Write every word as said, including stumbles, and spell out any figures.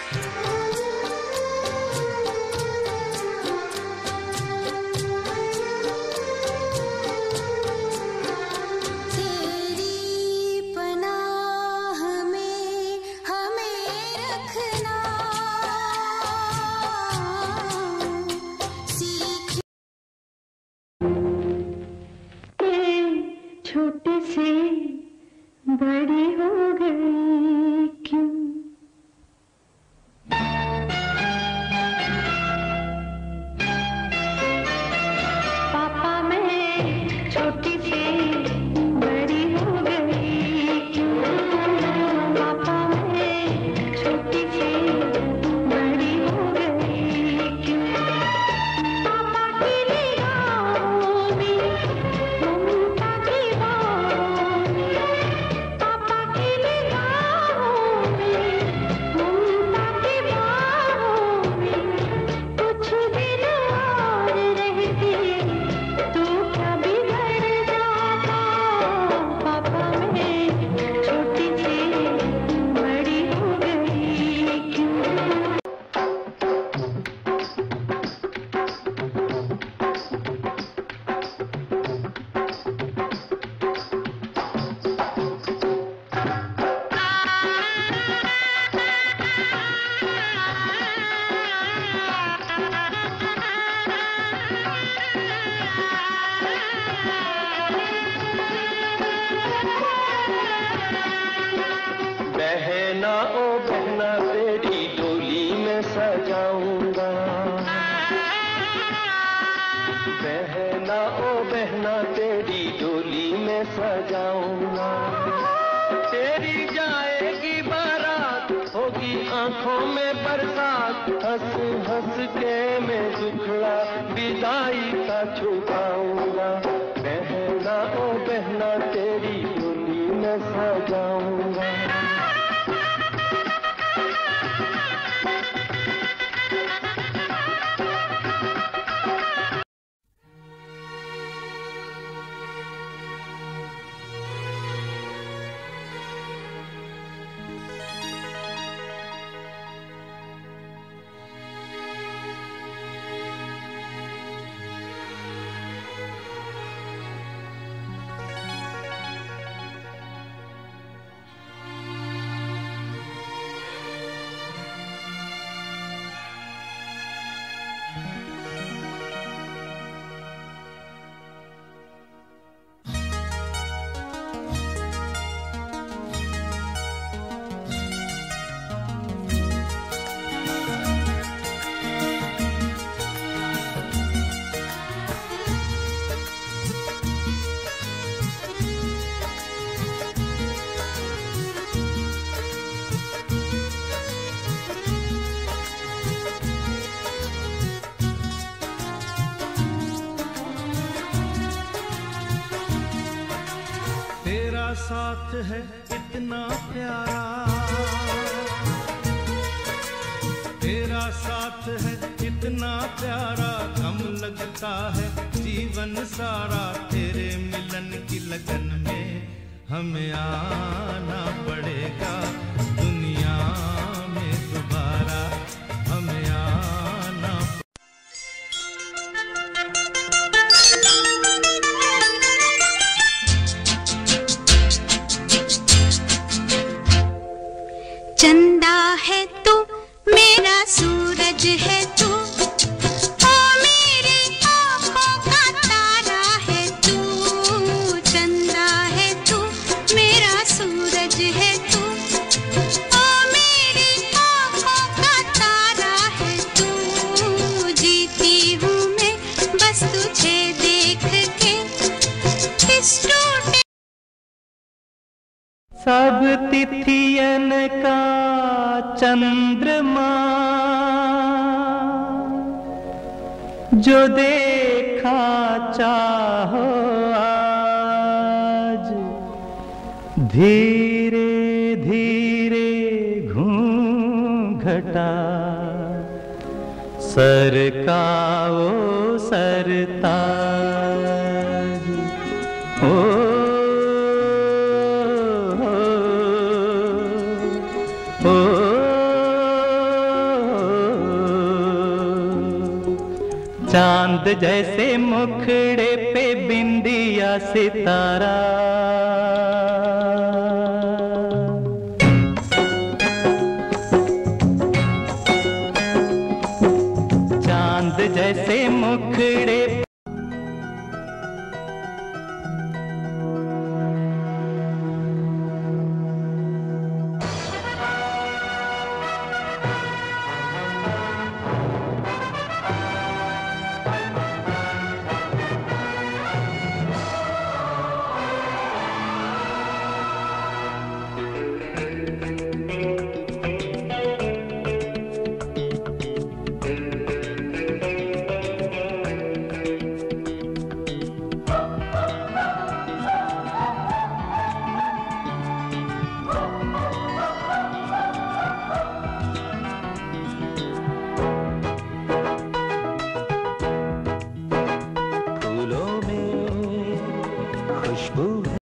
छोटे से बड़ी हो गई क्यों? पापा मैं छोटी से बड़ी हो गई क्यों? पापा मैं छोटी से बड़ी हो गई क्यों? पापा की निगाहों में ममता की बाहों में, पापा की निगाहों में ममता की बाहों में, कुछ दिन और रहते तो क्या बिगड़ जाता? पापा मैं छोटी से बड़ी हो गई क्यों? बहना ओ बहना तेरी डोली में सजाऊंगा, बहना ओ बहना तेरी डोली में सजाऊंगा। तेरी जाएगी बारात, होगी आंखों में बरसात, हंस हंस के मैं दुखड़ा विदाई का छुपाऊंगा। बहना ओ बहना तेरी डोली में सजाऊंगा। तेरा साथ है इतना प्यारा, तेरा साथ है इतना प्यारा, गम लगता है जीवन सारा। तेरे मिलन की लगन में हमें आना पड़ेगा, दुनिया में दोबारा हमें आना। चंदा है तू मेरा सूरज है तू, ओ मेरी आँखों का तारा है तू। चंदा है तू मेरा सूरज है तू, ओ मेरी आँखों का तारा है तू। जीती हूँ मैं बस तुझे देख के, इस टूटे सब तिथियन का चंद्रमा, जो देखा चाहो आज, धीरे धीरे घूंघटा सरकाओ सरताज। ओ ओ चांद जैसे मुखड़े पे बिंदिया सितारा, चांद जैसे मुखड़े